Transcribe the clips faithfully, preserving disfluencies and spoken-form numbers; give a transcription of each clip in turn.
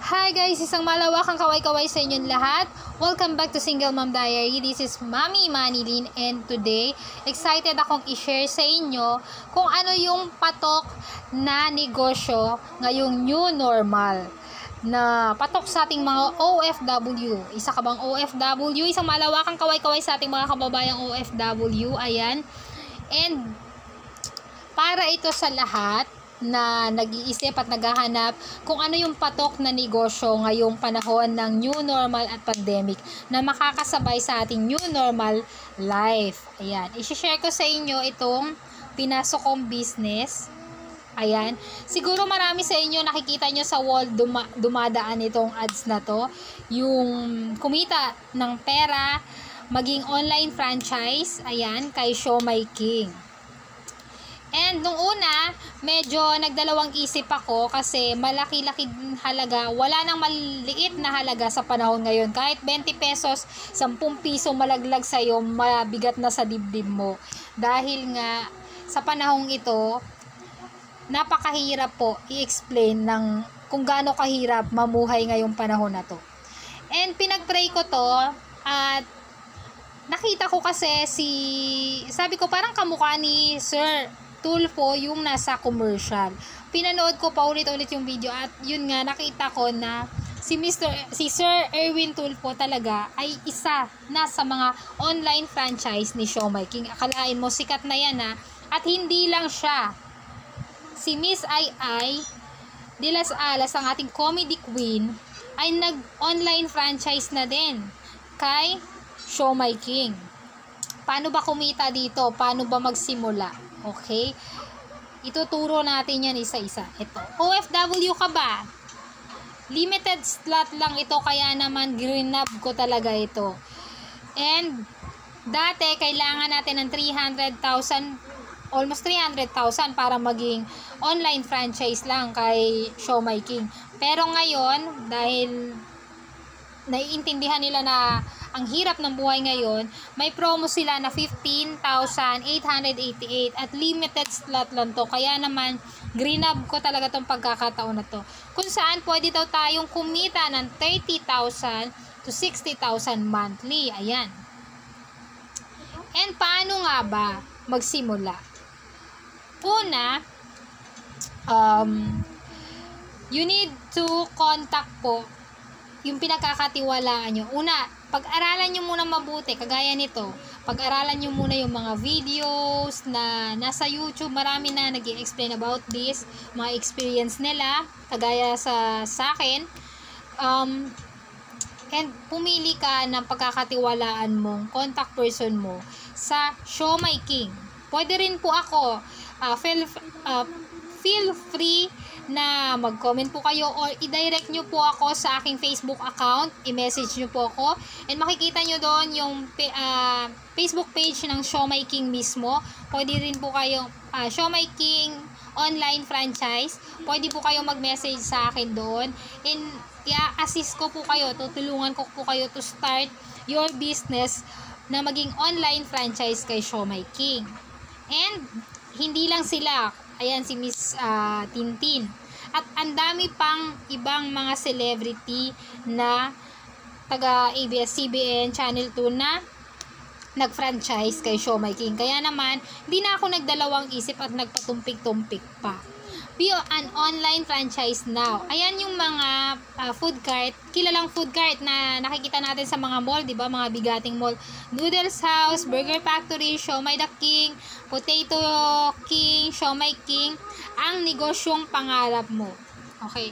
Hi guys! Isang malawakang kaway-kaway sa inyong lahat. Welcome back to Single Mom Diary. This is Mami Manilyn and today, excited akong i-share sa inyo kung ano yung patok na negosyo ngayong new normal na patok sa ating mga O F W. Isa ka bang O F W? Isang malawakang kaway-kaway sa ating mga kababayang O F W. Ayan. And para ito sa lahat na nag-iisip at naghahanap kung ano yung patok na negosyo ngayong panahon ng new normal at pandemic na makakasabay sa ating new normal life. Ayan, i-share ko sa inyo itong pinasok kong business. Ayan, siguro marami sa inyo nakikita nyo sa wall duma dumadaan itong ads na to, yung kumita ng pera, maging online franchise, ayan, kay Siomai King. And nung una, medyo nagdalawang isip ako kasi malaki-laki halaga. Wala nang maliit na halaga sa panahon ngayon. Kahit twenty pesos, ten piso malaglag sa'yo, mabigat na sa dibdib mo. Dahil nga, sa panahong ito, napakahirap po i-explain ng kung gaano kahirap mamuhay ngayong panahon na to. And pinag-pray ko to at nakita ko kasi si, sabi ko parang kamukha ni Sir Tulfo yung nasa commercial. Pinanood ko pa ulit-ulit yung video at yun nga nakita ko na si Mister si Sir Erwin Tulfo talaga ay isa na sa mga online franchise ni Siomai King. Akalain mo sikat na yan ha. At hindi lang siya. Si Miss Ai Ai de las Alas, ang ating comedy queen, ay nag-online franchise na din kay Siomai King. Paano ba kumita dito? Paano ba magsimula? Okay? Ituturo natin yan isa-isa. Ito. O F W ka ba? Limited slot lang ito, kaya naman greenab ko talaga ito. And dati kailangan natin ng three hundred thousand, almost three hundred thousand para maging online franchise lang kay Siomai King. Pero ngayon, dahil naiintindihan nila na ang hirap ng buhay ngayon, may promo sila na fifteen thousand eight hundred eighty-eight at limited slot lang to. Kaya naman, greenab ko talaga tong pagkakataon na to. Kung saan pwede daw tayong kumita ng thirty thousand to sixty thousand monthly. Ayan. And paano nga ba magsimula? Una, um, you need to contact po yung pinagkakatiwalaan nyo. Una, pag-aralan nyo muna mabuti, kagaya nito. Pag-aralan nyo muna yung mga videos na nasa YouTube. Marami na nag-i-explain about this, mga experience nila, kagaya sa sa akin. Um, and pumili ka ng pagkakatiwalaan mong contact person mo sa Siomai King. Pwede rin po ako, uh, feel, uh, feel free na mag-comment po kayo or i-direct nyo po ako sa aking Facebook account, i-message nyo po ako, and makikita nyo doon yung uh, Facebook page ng Siomai King mismo. Pwede rin po kayo, uh, Siomai King online franchise, pwede po kayo mag-message sa akin doon, and i-assist ko po kayo, tutulungan ko po kayo to start your business na maging online franchise kay Siomai King. And hindi lang sila, ayan si Miss uh, Tintin. At ang dami pang ibang mga celebrity na taga A B S C B N Channel two na nag-franchise kay Siomai King. Kaya naman, hindi na ako nagdalawang isip at nagpatumpik-tumpik pa. Be an online franchise now. Ayan yung mga uh, food cart, kilalang food cart na nakikita natin sa mga mall, di ba? Mga bigating mall. Noodles House, Burger Factory, Siomai the King, Potato King, Siomai King, ang negosyong pangarap mo. Okay.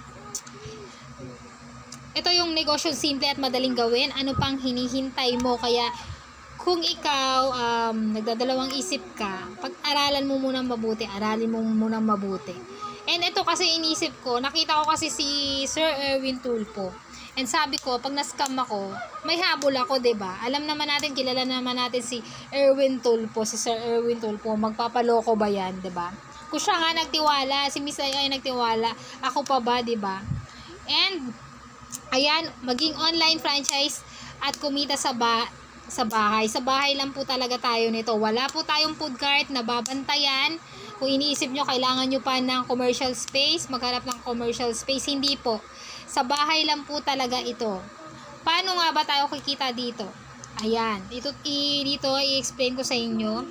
Ito yung negosyong simple at madaling gawin. Ano pang hinihintay mo? Kaya kung ikaw um, nagdadalawang isip ka, pag-aralan mo munang mabuti, aralin mo munang mabuti. And ito kasi inisip ko, nakita ko kasi si Sir Erwin Tulfo. And sabi ko, pag na-scam ako, may habol ako, 'di ba? Alam naman natin, kilala naman natin si Erwin Tulfo, si Sir Erwin Tulfo, magpapaloko ba 'yan, 'di ba? Kung siya nga nagtiwala, si Miss Ai Ai nagtiwala, ako pa ba, 'di ba? And ayan, maging online franchise at kumita sa ba sa bahay. Sa bahay lang po talaga tayo nito. Wala po tayong food cart na babantayan Kung iniisip nyo, kailangan nyo pa ng commercial space, maghanap ng commercial space, hindi po. Sa bahay lang po talaga ito. Paano nga ba tayo kikita dito? Ayan, ito, i, dito i-explain ko sa inyo.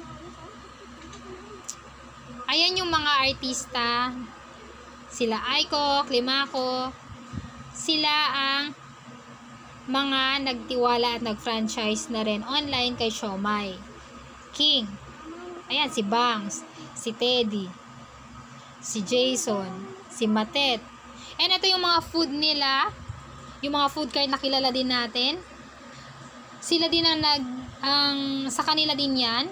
Ayan yung mga artista, sila Aiko, Climaco, sila ang mga nagtiwala at nag-franchise na rin online kay Siomai King. Ayan, si Bangs, si Teddy, si Jason, si Matet. And ito yung mga food nila, yung mga food cart na kilala din natin. Sila din ang nag, ang, sa kanila din yan.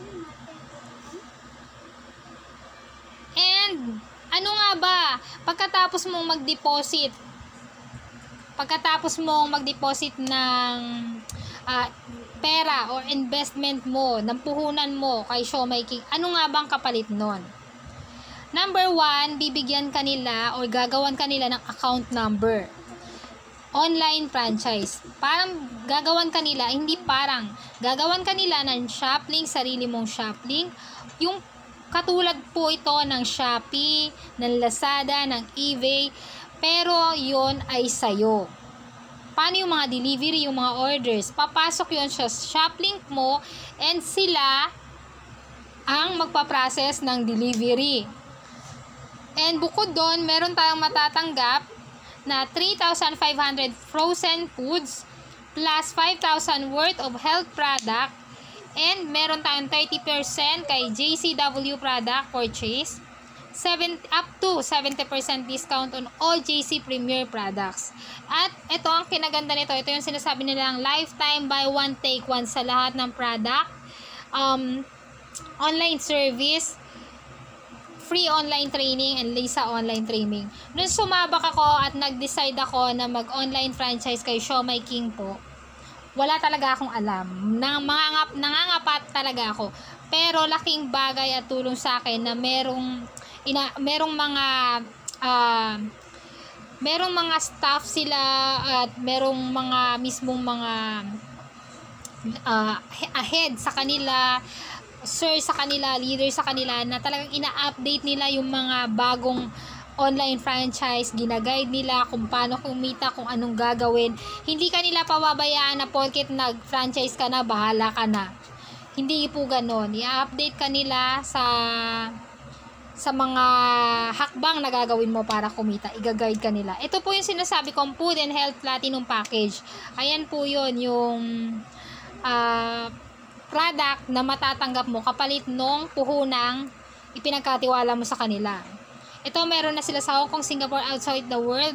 And, ano nga ba, pagkatapos mong mag-deposit, pagkatapos mong mag-deposit ng uh, pera or investment mo, ng puhunan mo kay Siomai King, ano nga bang kapalit nun? Number one, bibigyan kanila or gagawan kanila ng account number. Online franchise. Parang gagawan kanila, hindi parang, gagawan kanila ng Shoplink, sarili mong Shoplink. Yung katulad po ito ng Shopee, ng Lazada, ng eBay, pero yon ay sayo. Paano yung mga delivery, yung mga orders? Papasok yon sa Shoplink mo and sila ang magpaprocess ng delivery. And bukod doon, meron tayong matatanggap na three thousand five hundred frozen foods plus five thousand worth of health product, and meron tayong thirty percent kay J C W product purchase, seven, up to seventy percent discount on all J C Premier products. At ito ang kinaganda nito, ito yung sinasabi nilang lifetime buy one take one sa lahat ng product, um, online service, free online training, and Lisa online training. Nung sumabak ako at nag-decide ako na mag-online franchise kay Siomai King po, wala talaga akong alam. Nang, mangangap, nangangapat talaga ako. Pero laking bagay at tulong sa akin na merong, ina, merong mga uh, merong mga staff sila at merong mga mismong mga uh, ahead sa kanila, sir sa kanila, leader sa kanila, na talagang ina-update nila yung mga bagong online franchise, ginaguide nila kung paano kumita, kung anong gagawin. Hindi ka nila pababayaan na porket nag-franchise ka na, bahala ka na. Hindi po ganon. I-update ka nila sa sa mga hakbang na gagawin mo para kumita. I-guide ka nila. Ito po yung sinasabi kong Food and Health Platinum Package. Ayan po yun, yung uh, product na matatanggap mo kapalit nung puhunang ipinagkatiwala mo sa kanila. Ito meron na sila sa Hong Kong, Singapore, outside the world.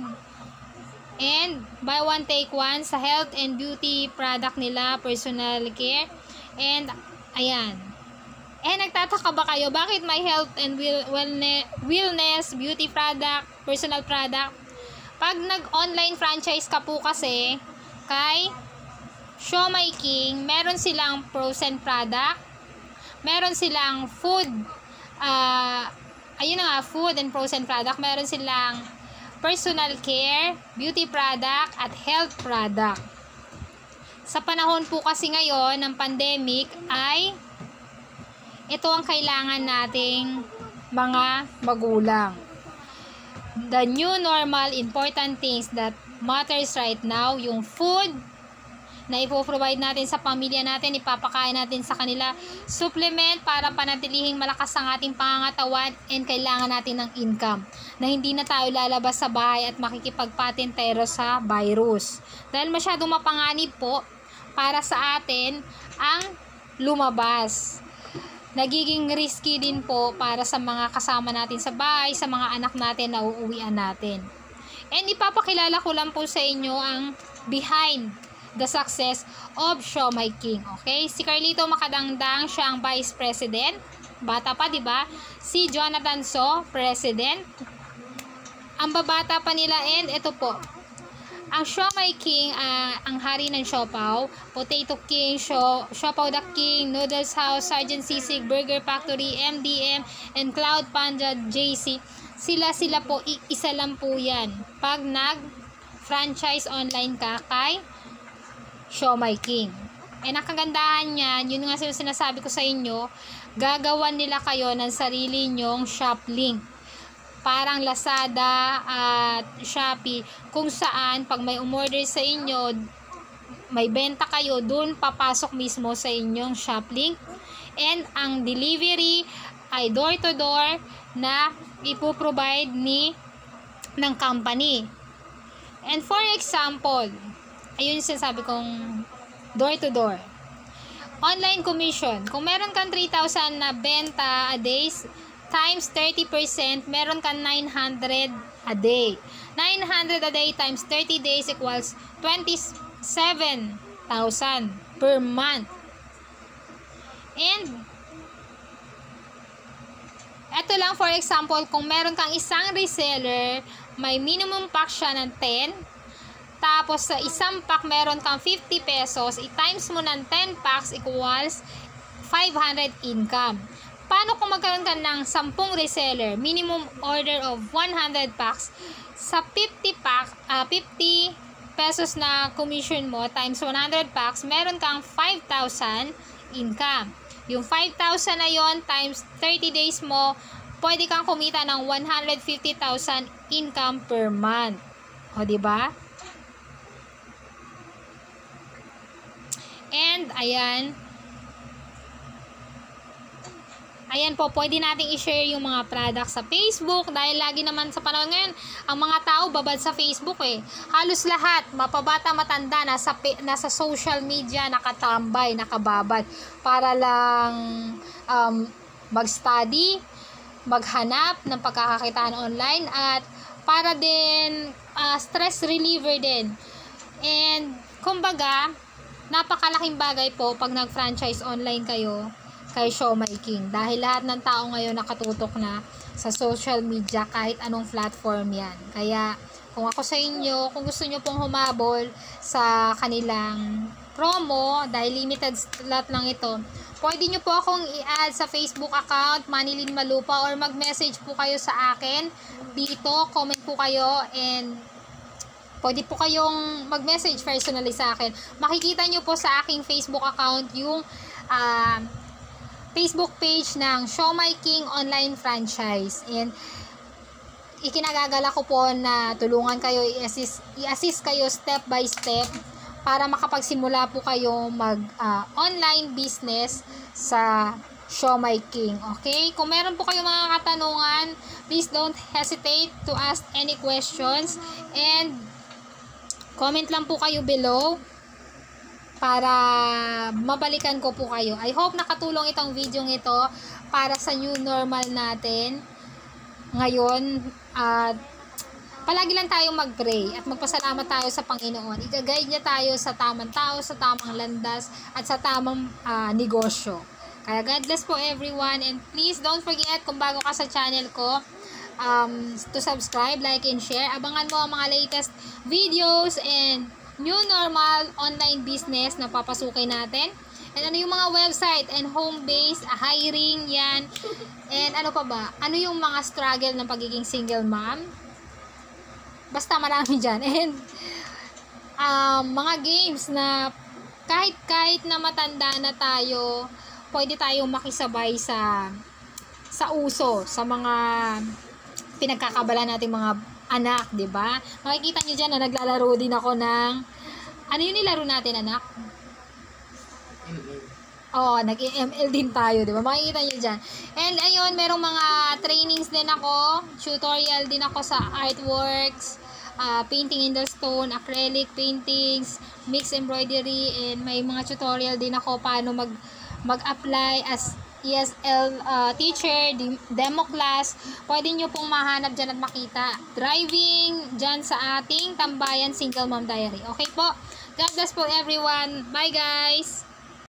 And buy one take one sa health and beauty product nila, personal care. And ayan. Eh nagtataka ba kayo bakit may health and wellness, wellness beauty product, personal product? Pag nag-online franchise ka po kasi kay Siomai King, meron silang frozen product, meron silang food, uh, ayun na nga, food and frozen product, meron silang personal care, beauty product, at health product. Sa panahon po kasi ngayon ng pandemic ay ito ang kailangan nating mga magulang. The new normal, important things that matters right now, yung food na ipoprovide natin sa pamilya natin, ipapakain natin sa kanila, supplement para panatilihing malakas ang ating pangangatawan, and kailangan natin ng income na hindi na tayo lalabas sa bahay at makikipagpatintero sa virus. Dahil masyadong mapanganib po para sa atin ang lumabas. Nagiging risky din po para sa mga kasama natin sa bahay, sa mga anak natin na uuwian natin. And ipapakilala ko lang po sa inyo ang behind the success of Siomai King. Okay? Si Carlito Makadangdang, siya ang Vice President. Bata pa, di ba? Si Jonathan So, President. Ang babata pa nila, and ito po. Ang Siomai King, uh, ang hari ng Siopaw, Potato King, Sio, Siopaw the King, Noodles House, Sergeant Sisig, Burger Factory, M D M, and Cloud Panda J C. Sila-sila po, isa lang po yan. Pag nag-franchise online ka kay Siomai King. Eh, nakagandahan niyan, yun nga sinasabi ko sa inyo, gagawan nila kayo ng sarili nyong shop link. Parang Lazada at Shopee, kung saan pag may umorder sa inyo, may benta kayo, dun papasok mismo sa inyong shop link. And ang delivery ay door to door na ipoprovide ni ng company. And for example, ayun yung sinasabi kong door to door. Online commission, kung meron kang three thousand na benta a day, times thirty percent, meron kang nine hundred a day. nine hundred a day times thirty days equals twenty-seven thousand per month. And eto lang, for example, kung meron kang isang reseller, may minimum pack siya ng ten, tapos sa isang pack meron kang fifty pesos, i-times mo ng ten packs equals five hundred income. Paano kung magkaroon ka ng ten reseller, minimum order of one hundred packs, sa fifty pack, uh, fifty pesos na commission mo times one hundred packs, meron kang five thousand income. Yung five thousand na yon times thirty days mo, pwede kang kumita ng one hundred fifty thousand income per month. O, diba? And, ayan, Ayan po, pwede nating i-share yung mga products sa Facebook dahil lagi naman sa panahon ngayon, ang mga tao babad sa Facebook eh. Halos lahat, mapabata matanda, nasa, nasa social media, nakatambay, nakababad para lang um, mag-study, maghanap ng pagkakakitaan online at para din uh, stress reliever din. And kumbaga, napakalaking bagay po pag nag-franchise online kayo kay Siomai King dahil lahat ng tao ngayon nakatutok na sa social media kahit anong platform yan. Kaya kung ako sa inyo, kung gusto nyo pong humabol sa kanilang promo dahil limited slot lang ito, pwede nyo po akong i-add sa Facebook account Manilyn Malupa or mag-message po kayo sa akin dito, comment po kayo and pwede po kayong mag-message personally sa akin. Makikita nyo po sa aking Facebook account yung uh, Facebook page ng Siomai King Online Franchise. And ikinagagala ko po na tulungan kayo, i-assist, i-assist kayo step by step para makapagsimula po kayo mag uh, online business sa Siomai King. Okay? Kung meron po kayong mga katanungan, please don't hesitate to ask any questions and comment lang po kayo below para mabalikan ko po kayo. I hope nakatulong itong video ito para sa new normal natin ngayon. At uh, palagi lang tayong mag-pray at magpasalamat tayo sa Panginoon. I-guide niya tayo sa tamang tao, sa tamang landas at sa tamang uh, negosyo. Kaya God bless po everyone, and please don't forget kung bago ka sa channel ko, um, to subscribe, like, and share. Abangan mo ang mga latest videos and new normal online business na papasukin natin. And ano yung mga website and home base, hiring yan. And ano pa ba? Ano yung mga struggle ng pagiging single mom? Basta marami dyan. And um, mga games na kahit kahit na matanda na tayo, pwede tayong makisabay sa sa uso, sa mga pinagkakabala nating mga anak, 'di ba? Makikita niyo diyan na naglalaro din ako ng ano yun nilaro natin, anak? Oo, nag-M L din tayo, 'di ba? Makikita niyo diyan. And ayun, merong mga trainings din ako, tutorial din ako sa artworks, uh, painting in the stone, acrylic paintings, mix embroidery, and may mga tutorial din ako paano mag mag-apply as E S L uh, teacher, demo class. Pwede nyo pong mahanap dyan at makita. Driving dyan sa ating Tambayan Single Mom Diary. Okay po? God bless po everyone. Bye guys!